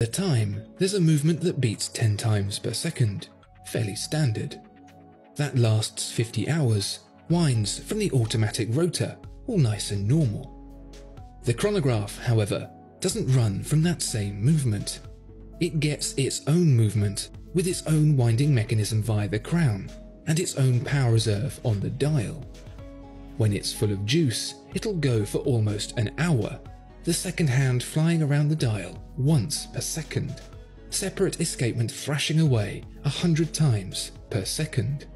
The time, there's a movement that beats 10 times per second, fairly standard. That lasts 50 hours, winds from the automatic rotor, all nice and normal. The chronograph, however, doesn't run from that same movement. It gets its own movement, with its own winding mechanism via the crown, and its own power reserve on the dial. When it's full of juice, it'll go for almost an hour, the second hand flying around the dial once per second, separate escapement thrashing away 100 times per second.